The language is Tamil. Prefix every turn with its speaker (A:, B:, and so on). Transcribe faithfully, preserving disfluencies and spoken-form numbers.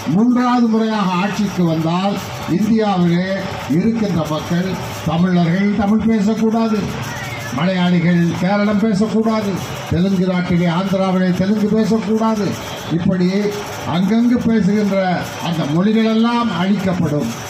A: மூன்றாவது முறையாக ஆட்சிக்கு வந்தால் இந்தியாவிலே இருக்கின்ற மக்கள் தமிழர்கள் தமிழ் பேசக்கூடாது, மலையாளிகள் கேரளம் பேசக்கூடாது, தெலுங்கு நாட்டிலே ஆந்திராவிலே தெலுங்கு பேசக்கூடாது. இப்படி அங்கங்கு பேசுகின்ற அந்த மொழிகளெல்லாம் அழிக்கப்படும்.